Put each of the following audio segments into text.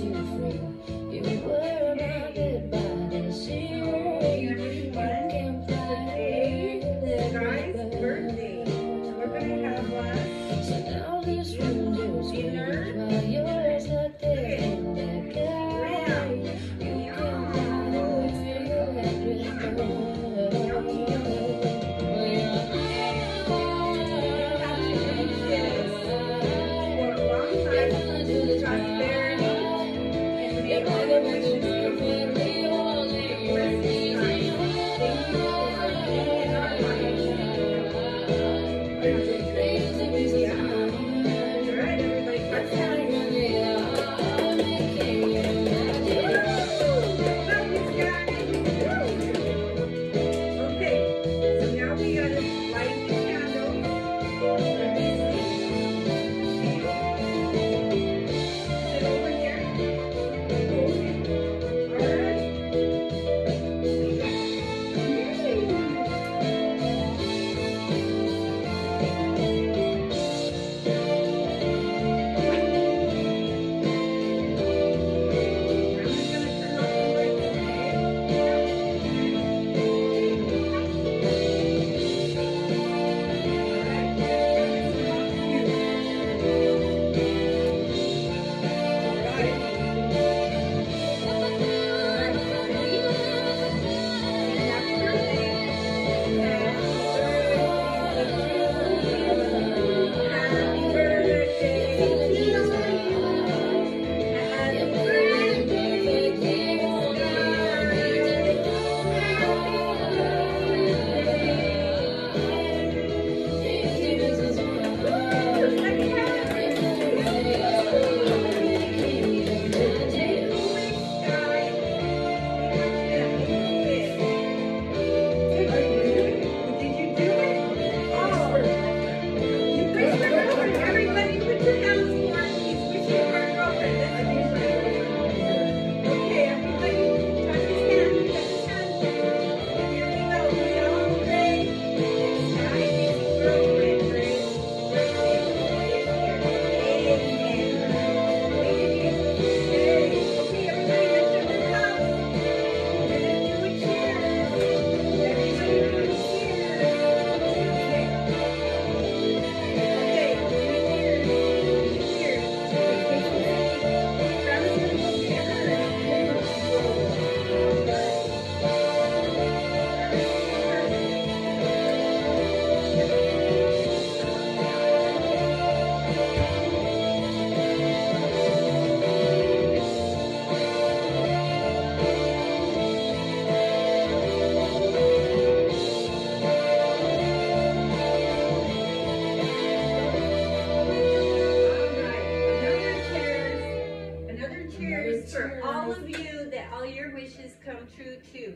for all of you that all your wishes come true too.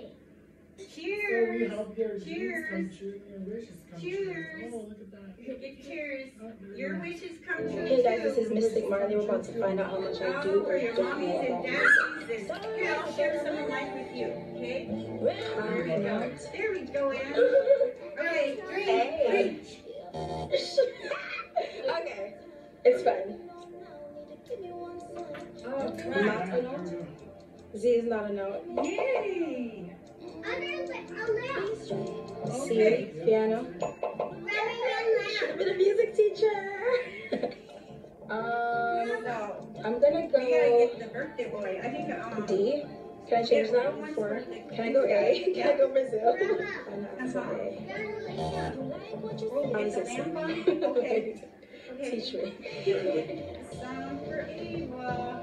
Cheers! So we hope your cheers! Come true, your wishes come cheers! True. Oh, look at that. Cheers! Your wishes come true. Hey guys, this is Mystic Marley. We're about to find out how much I do or your don't mommies know and about daddies and okay, I'll share some of mine with you. Okay? There we go. There we go, Ann. Alright, three. Okay, it's fine. Oh, Not a note. Z is not a note. Yay! C, piano. Should have been a music teacher. I'm gonna We gotta go get the birthday boy. I think D. Can I change that? For can I go A? Can I go Brazil? Okay. Teach me. Sound for Ava.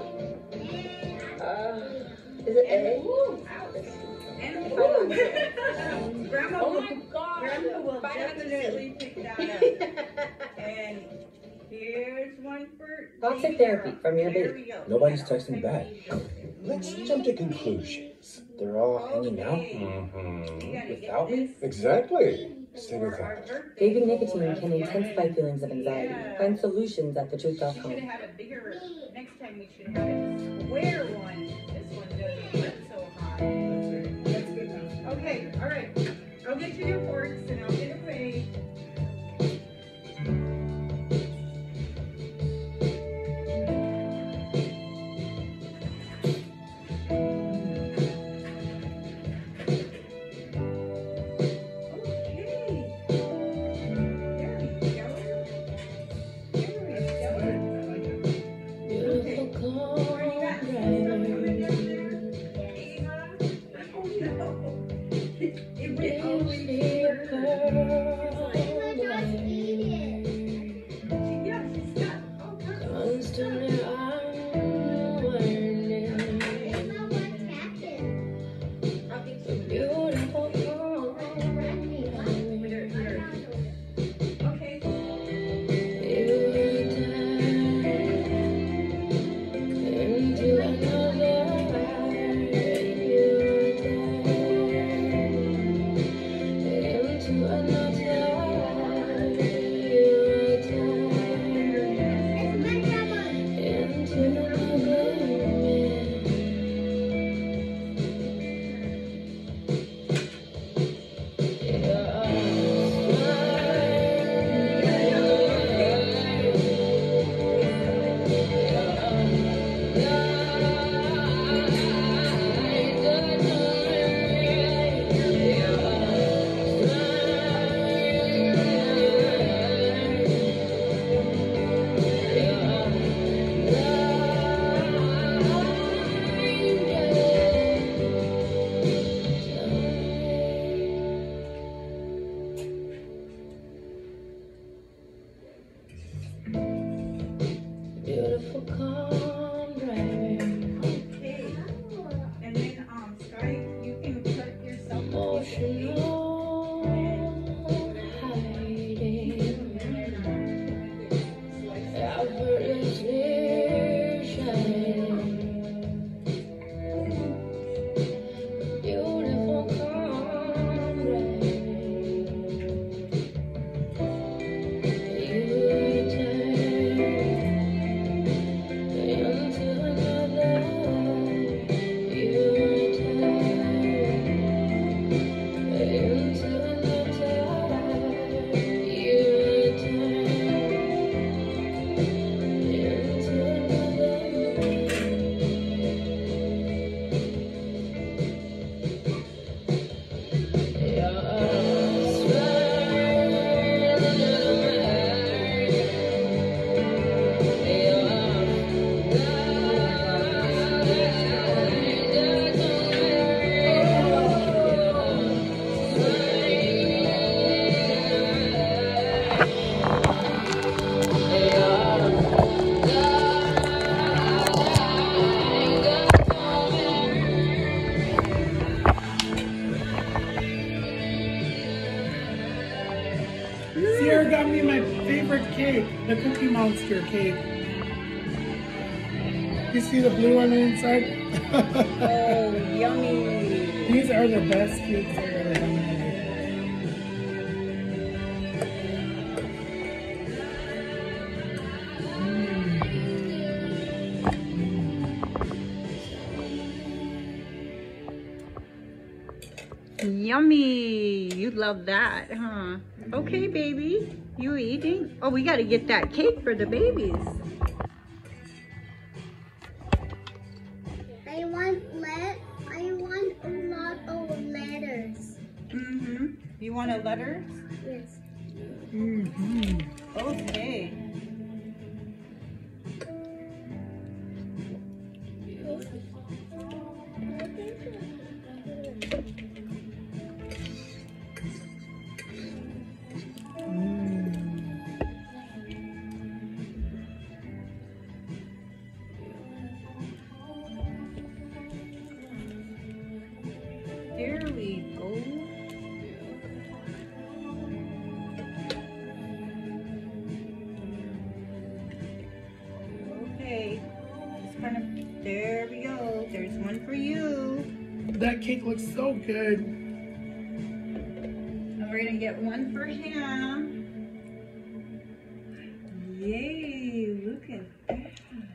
Is it A? And Grandma Oh will, my God. Grandma will definitely pick that up. And here's one for Toxic therapy from your There baby. we go. Nobody's texting back. Let's jump to conclusions. They're all hanging out without me? Exactly. Stay with that. Vaping nicotine can intensify feelings of anxiety. Find solutions at We should thetruth.com. have had a bigger, next time we should have had a square one. This one doesn't look so high. That's good enough. Okay, all right. I'll get you your forks and I'll get away. The Cookie Monster cake. You see the blue on the inside? Oh, yummy. These are the best cakes I've ever had. Yummy. You love that, huh? Okay, baby. You eating? Oh, we got to get that cake for the babies. I want a lot of letters. Mm-hmm. You want a letter? Yes. Mm-hmm. Okay. There we go. Okay. Just kind of, there we go. There's one for you. That cake looks so good. And we're gonna get one for him. Yay, look at that.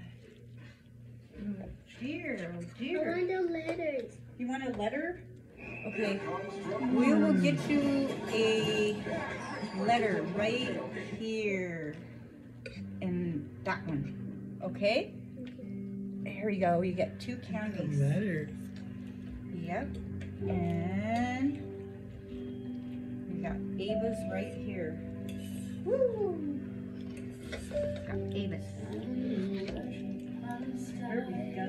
Oh dear, oh I dear. want the letters. You want a letter? Okay, we will get you a letter right here in that one. Okay? Here we go. You get 2 candies. Letters. Yep. And we got Ava's right here. Woo! Got Ava's. There we go.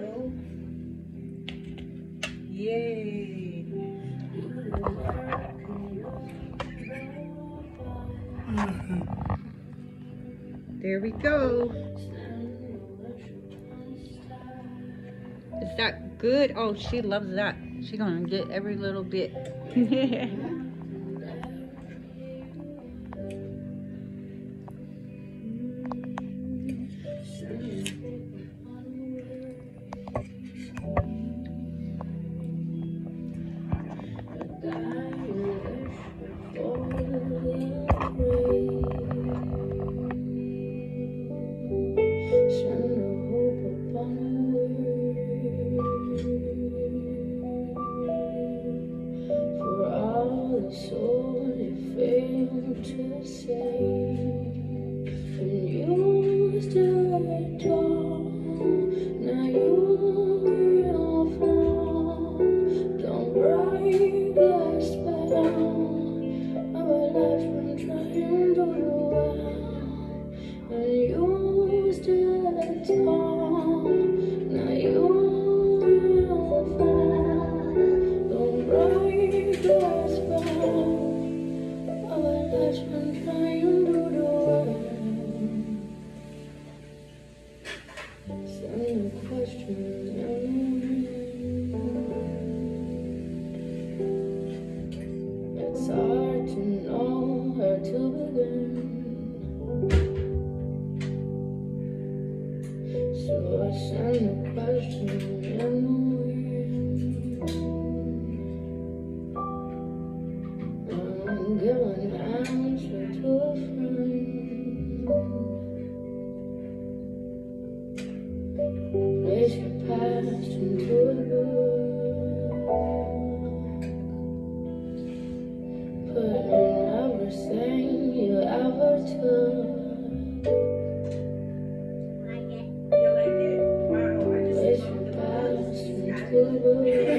Yay! There we go. Is that good? Oh, she loves that. She's gonna get every little bit. It's hard to know where to begin. So I send the question in the wind. I'm giving an answer to a friend. Place your past into a book. Put in everything you ever took. You like it? Wow, I just Place your love the past book. into a book.